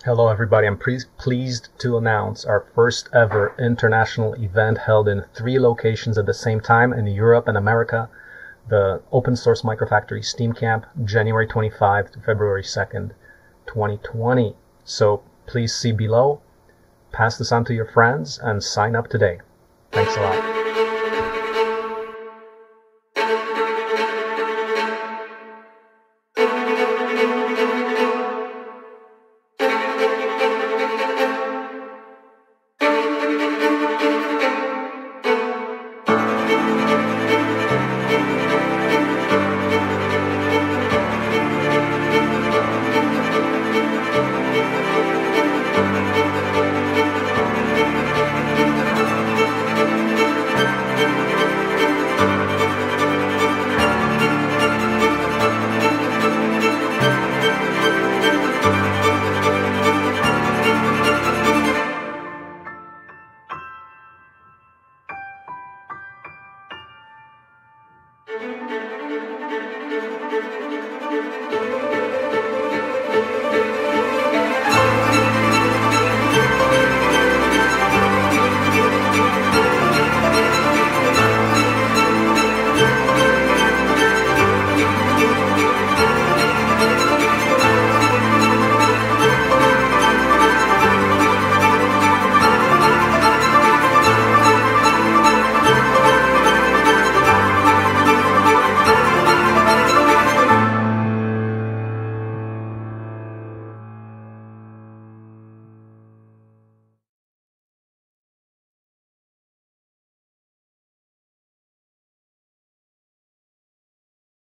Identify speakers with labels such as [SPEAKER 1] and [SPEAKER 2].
[SPEAKER 1] Hello everybody, I'm pleased to announce our first ever international event held in 3 locations at the same time in Europe and America. The Open Source Microfactory Steam Camp, January 25 to February 2nd, 2020. So please see below, pass this on to your friends, and sign up today. Thanks a lot.